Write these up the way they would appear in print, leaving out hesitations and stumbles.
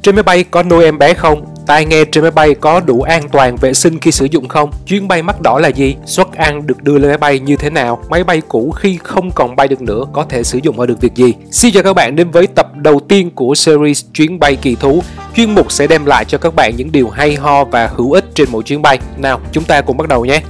Trên máy bay có nuôi em bé không? Tai nghe trên máy bay có đủ an toàn vệ sinh khi sử dụng không? Chuyến bay mắt đỏ là gì? Suất ăn được đưa lên máy bay như thế nào? Máy bay cũ khi không còn bay được nữa có thể sử dụng ở được việc gì? Xin chào các bạn đến với tập đầu tiên của series Chuyến bay kỳ thú. Chuyên mục sẽ đem lại cho các bạn những điều hay ho và hữu ích trên mỗi chuyến bay. Nào, chúng ta cùng bắt đầu nhé!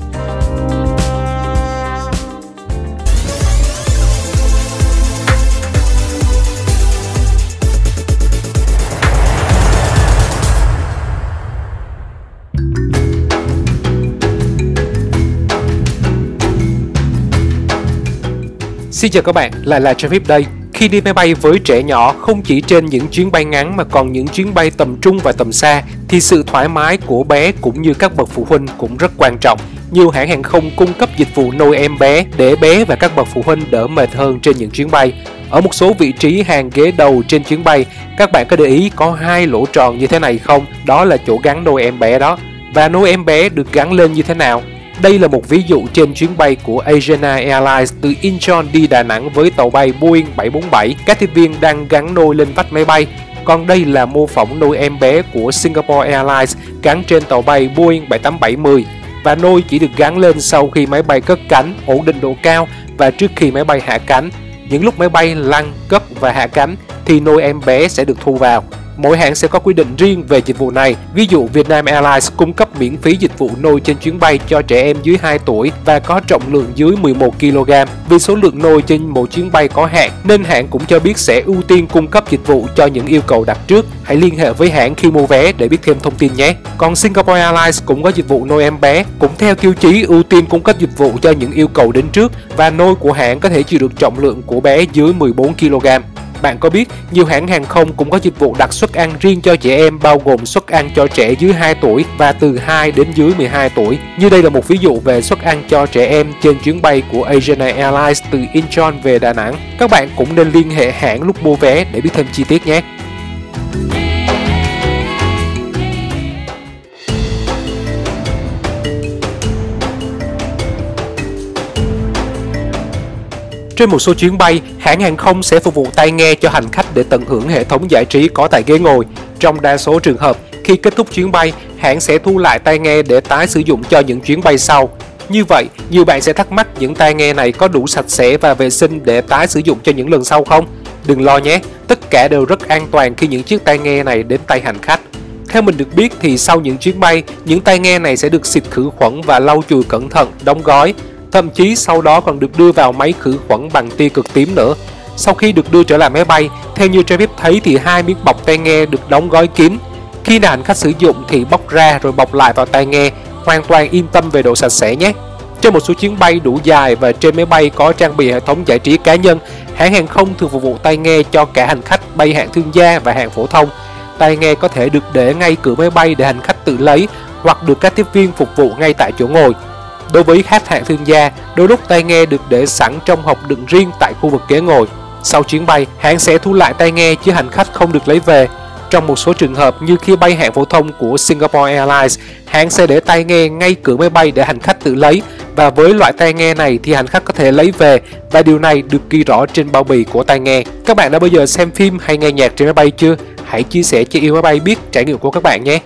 Xin chào các bạn, lại là Travis đây. Khi đi máy bay với trẻ nhỏ, không chỉ trên những chuyến bay ngắn mà còn những chuyến bay tầm trung và tầm xa, thì sự thoải mái của bé cũng như các bậc phụ huynh cũng rất quan trọng. Nhiều hãng hàng không cung cấp dịch vụ nuôi em bé để bé và các bậc phụ huynh đỡ mệt hơn trên những chuyến bay. Ở một số vị trí hàng ghế đầu trên chuyến bay, các bạn có để ý có hai lỗ tròn như thế này không? Đó là chỗ gắn nuôi em bé đó. Và nuôi em bé được gắn lên như thế nào? Đây là một ví dụ trên chuyến bay của Asiana Airlines từ Incheon đi Đà Nẵng với tàu bay Boeing 747. Các tiếp viên đang gắn nôi lên vách máy bay. Còn đây là mô phỏng nôi em bé của Singapore Airlines gắn trên tàu bay Boeing 787-10. Và nôi chỉ được gắn lên sau khi máy bay cất cánh, ổn định độ cao và trước khi máy bay hạ cánh. Những lúc máy bay lăn, cất và hạ cánh thì nôi em bé sẽ được thu vào. Mỗi hãng sẽ có quy định riêng về dịch vụ này. Ví dụ Vietnam Airlines cung cấp miễn phí dịch vụ nôi trên chuyến bay cho trẻ em dưới 2 tuổi và có trọng lượng dưới 11 kg. Vì số lượng nôi trên một chuyến bay có hạn nên hãng cũng cho biết sẽ ưu tiên cung cấp dịch vụ cho những yêu cầu đặt trước. Hãy liên hệ với hãng khi mua vé để biết thêm thông tin nhé. Còn Singapore Airlines cũng có dịch vụ nôi em bé, cũng theo tiêu chí ưu tiên cung cấp dịch vụ cho những yêu cầu đến trước và nôi của hãng có thể chịu được trọng lượng của bé dưới 14 kg. Bạn có biết nhiều hãng hàng không cũng có dịch vụ đặt suất ăn riêng cho trẻ em bao gồm suất ăn cho trẻ dưới 2 tuổi và từ 2 đến dưới 12 tuổi. Như đây là một ví dụ về suất ăn cho trẻ em trên chuyến bay của Asiana Airlines từ Incheon về Đà Nẵng. Các bạn cũng nên liên hệ hãng lúc mua vé để biết thêm chi tiết nhé. Trên một số chuyến bay, hãng hàng không sẽ phục vụ tai nghe cho hành khách để tận hưởng hệ thống giải trí có tại ghế ngồi. Trong đa số trường hợp, khi kết thúc chuyến bay, hãng sẽ thu lại tai nghe để tái sử dụng cho những chuyến bay sau. Như vậy, nhiều bạn sẽ thắc mắc những tai nghe này có đủ sạch sẽ và vệ sinh để tái sử dụng cho những lần sau không? Đừng lo nhé, tất cả đều rất an toàn khi những chiếc tai nghe này đến tay hành khách. Theo mình được biết thì sau những chuyến bay, những tai nghe này sẽ được xịt khử khuẩn và lau chùi cẩn thận, đóng gói. Thậm chí sau đó còn được đưa vào máy khử khuẩn bằng tia cực tím nữa. Sau khi được đưa trở lại máy bay, theo như Travis thấy thì hai miếng bọc tai nghe được đóng gói kín. Khi nào hành khách sử dụng thì bóc ra rồi bọc lại vào tai nghe, hoàn toàn yên tâm về độ sạch sẽ nhé. Trên một số chuyến bay đủ dài và trên máy bay có trang bị hệ thống giải trí cá nhân, hãng hàng không thường phục vụ tai nghe cho cả hành khách bay hạng thương gia và hạng phổ thông. Tai nghe có thể được để ngay cửa máy bay để hành khách tự lấy hoặc được các tiếp viên phục vụ ngay tại chỗ ngồi. Đối với khách hạng thương gia, đôi lúc tai nghe được để sẵn trong hộp đựng riêng tại khu vực ghế ngồi. Sau chuyến bay, hãng sẽ thu lại tai nghe chứ hành khách không được lấy về. Trong một số trường hợp như khi bay hạng phổ thông của Singapore Airlines, hãng sẽ để tai nghe ngay cửa máy bay để hành khách tự lấy. Và với loại tai nghe này thì hành khách có thể lấy về và điều này được ghi rõ trên bao bì của tai nghe. Các bạn đã bao giờ xem phim hay nghe nhạc trên máy bay chưa? Hãy chia sẻ cho yêu máy bay biết trải nghiệm của các bạn nhé!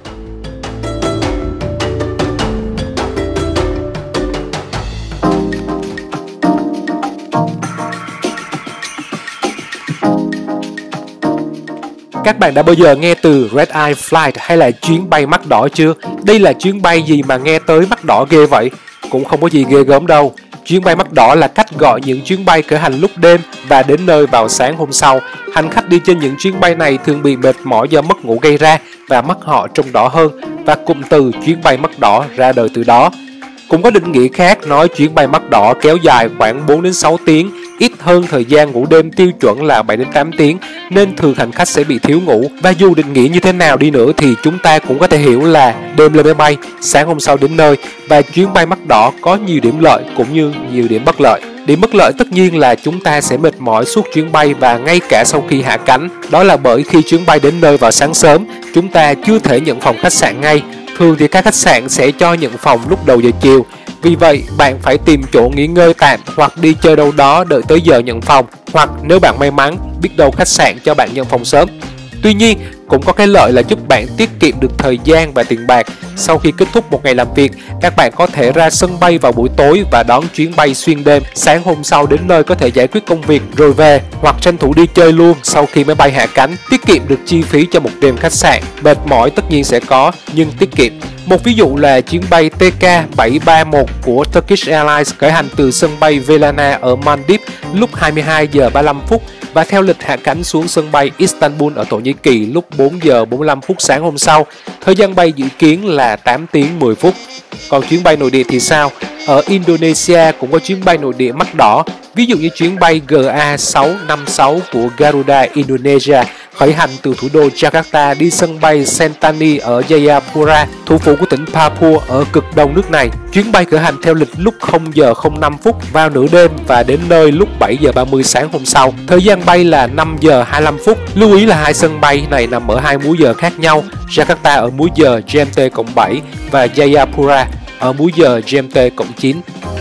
Các bạn đã bao giờ nghe từ Red Eye Flight hay là chuyến bay mắt đỏ chưa? Đây là chuyến bay gì mà nghe tới mắt đỏ ghê vậy? Cũng không có gì ghê gớm đâu. Chuyến bay mắt đỏ là cách gọi những chuyến bay khởi hành lúc đêm và đến nơi vào sáng hôm sau. Hành khách đi trên những chuyến bay này thường bị mệt mỏi do mất ngủ gây ra và mắt họ trông đỏ hơn và cụm từ chuyến bay mắt đỏ ra đời từ đó. Cũng có định nghĩa khác nói chuyến bay mắt đỏ kéo dài khoảng 4 đến 6 tiếng, ít hơn thời gian ngủ đêm tiêu chuẩn là 7 đến 8 tiếng nên thường hành khách sẽ bị thiếu ngủ. Và dù định nghĩa như thế nào đi nữa thì chúng ta cũng có thể hiểu là đêm lên máy bay, sáng hôm sau đến nơi và chuyến bay mắt đỏ có nhiều điểm lợi cũng như nhiều điểm bất lợi. Điểm bất lợi tất nhiên là chúng ta sẽ mệt mỏi suốt chuyến bay và ngay cả sau khi hạ cánh. Đó là bởi khi chuyến bay đến nơi vào sáng sớm, chúng ta chưa thể nhận phòng khách sạn ngay. Thường thì các khách sạn sẽ cho nhận phòng lúc đầu giờ chiều. Vì vậy, bạn phải tìm chỗ nghỉ ngơi tạm hoặc đi chơi đâu đó đợi tới giờ nhận phòng. Hoặc nếu bạn may mắn, biết đâu khách sạn cho bạn nhận phòng sớm. Tuy nhiên, cũng có cái lợi là giúp bạn tiết kiệm được thời gian và tiền bạc. Sau khi kết thúc một ngày làm việc, các bạn có thể ra sân bay vào buổi tối và đón chuyến bay xuyên đêm. Sáng hôm sau đến nơi có thể giải quyết công việc rồi về, hoặc tranh thủ đi chơi luôn sau khi máy bay hạ cánh, tiết kiệm được chi phí cho một đêm khách sạn. Mệt mỏi tất nhiên sẽ có, nhưng tiết kiệm. Một ví dụ là chuyến bay TK731 của Turkish Airlines khởi hành từ sân bay Velana ở Maldives lúc 22 giờ 35 phút và theo lịch hạ cánh xuống sân bay Istanbul ở Thổ Nhĩ Kỳ lúc 4 giờ 45 phút sáng hôm sau. Thời gian bay dự kiến là 8 tiếng 10 phút. Còn chuyến bay nội địa thì sao? Ở Indonesia cũng có chuyến bay nội địa mắt đỏ, ví dụ như chuyến bay GA656 của Garuda Indonesia khởi hành từ thủ đô Jakarta đi sân bay Sentani ở Jayapura, thủ phủ của tỉnh Papua ở cực đông nước này. Chuyến bay khởi hành theo lịch lúc 0 giờ 05 phút vào nửa đêm và đến nơi lúc 7 giờ 30 sáng hôm sau. Thời gian bay là 5 giờ 25 phút. Lưu ý là hai sân bay này nằm ở hai múi giờ khác nhau. Jakarta ở múi giờ GMT+7 và Jayapura ở múi giờ GMT+9.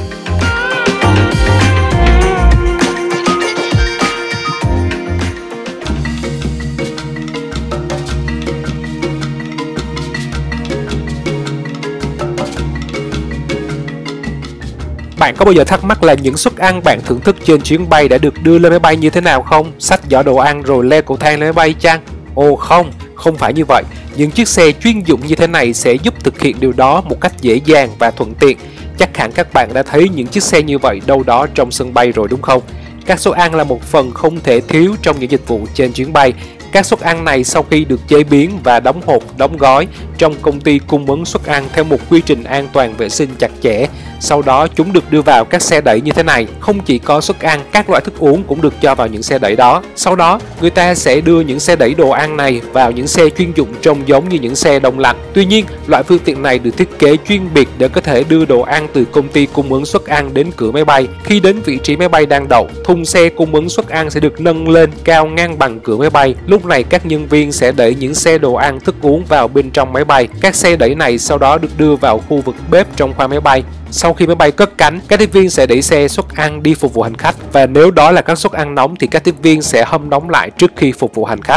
Bạn có bao giờ thắc mắc là những suất ăn bạn thưởng thức trên chuyến bay đã được đưa lên máy bay như thế nào không? Xách giỏ đồ ăn rồi leo cầu thang lên máy bay chăng? Ồ không phải như vậy. Những chiếc xe chuyên dụng như thế này sẽ giúp thực hiện điều đó một cách dễ dàng và thuận tiện. Chắc hẳn các bạn đã thấy những chiếc xe như vậy đâu đó trong sân bay rồi đúng không? Các suất ăn là một phần không thể thiếu trong những dịch vụ trên chuyến bay. Các suất ăn này sau khi được chế biến và đóng hộp, đóng gói trong công ty cung ứng suất ăn theo một quy trình an toàn vệ sinh chặt chẽ. Sau đó chúng được đưa vào các xe đẩy như thế này. Không chỉ có suất ăn, các loại thức uống cũng được cho vào những xe đẩy đó. Sau đó, người ta sẽ đưa những xe đẩy đồ ăn này vào những xe chuyên dụng trông giống như những xe đông lạnh. Tuy nhiên, loại phương tiện này được thiết kế chuyên biệt để có thể đưa đồ ăn từ công ty cung ứng suất ăn đến cửa máy bay. Khi đến vị trí máy bay đang đậu, thùng xe cung ứng suất ăn sẽ được nâng lên cao ngang bằng cửa máy bay. Lúc này các nhân viên sẽ đẩy những xe đồ ăn thức uống vào bên trong máy bay. Các xe đẩy này sau đó được đưa vào khu vực bếp trong khoang máy bay. Sau khi máy bay cất cánh, các tiếp viên sẽ đẩy xe suất ăn đi phục vụ hành khách và nếu đó là các suất ăn nóng thì các tiếp viên sẽ hâm nóng lại trước khi phục vụ hành khách.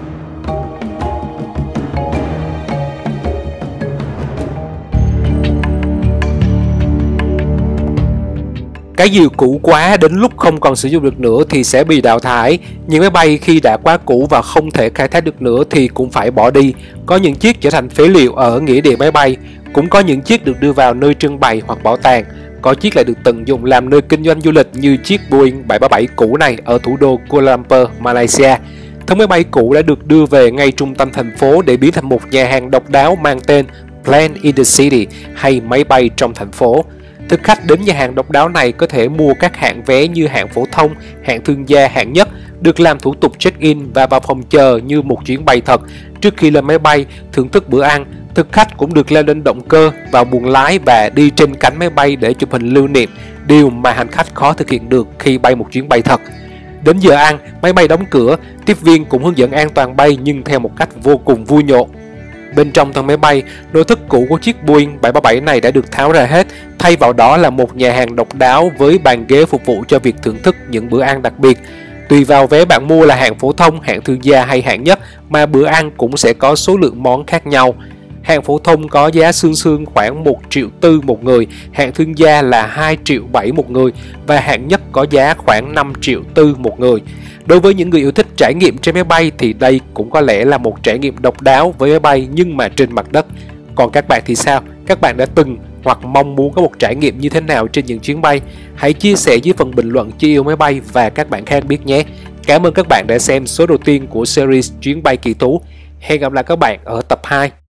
Cái gì cũ quá đến lúc không còn sử dụng được nữa thì sẽ bị đào thải. Những máy bay khi đã quá cũ và không thể khai thác được nữa thì cũng phải bỏ đi. Có những chiếc trở thành phế liệu ở nghĩa địa máy bay. Cũng có những chiếc được đưa vào nơi trưng bày hoặc bảo tàng. Có chiếc lại được tận dụng làm nơi kinh doanh du lịch như chiếc Boeing 737 cũ này ở thủ đô Kuala Lumpur, Malaysia. Thân máy bay cũ đã được đưa về ngay trung tâm thành phố để biến thành một nhà hàng độc đáo mang tên Plane in the City hay máy bay trong thành phố. Thực khách đến nhà hàng độc đáo này có thể mua các hạng vé như hạng phổ thông, hạng thương gia, hạng nhất, được làm thủ tục check-in và vào phòng chờ như một chuyến bay thật. Trước khi lên máy bay, thưởng thức bữa ăn, thực khách cũng được leo lên động cơ, vào buồng lái và đi trên cánh máy bay để chụp hình lưu niệm, điều mà hành khách khó thực hiện được khi bay một chuyến bay thật. Đến giờ ăn, máy bay đóng cửa, tiếp viên cũng hướng dẫn an toàn bay nhưng theo một cách vô cùng vui nhộn. Bên trong thân máy bay, nội thất cũ của chiếc Boeing 737 này đã được tháo ra hết, thay vào đó là một nhà hàng độc đáo với bàn ghế phục vụ cho việc thưởng thức những bữa ăn đặc biệt. Tùy vào vé bạn mua là hạng phổ thông, hạng thương gia hay hạng nhất mà bữa ăn cũng sẽ có số lượng món khác nhau. Hạng phổ thông có giá xương khoảng 1,4 triệu một người, hạng thương gia là 2,7 triệu một người và hạng nhất có giá khoảng 5,4 triệu một người. Đối với những người yêu thích trải nghiệm trên máy bay thì đây cũng có lẽ là một trải nghiệm độc đáo với máy bay nhưng mà trên mặt đất. Còn các bạn thì sao? Các bạn đã từng hoặc mong muốn có một trải nghiệm như thế nào trên những chuyến bay? Hãy chia sẻ dưới phần bình luận cho yêu máy bay và các bạn khác biết nhé. Cảm ơn các bạn đã xem số đầu tiên của series Chuyến bay kỳ thú. Hẹn gặp lại các bạn ở tập 2.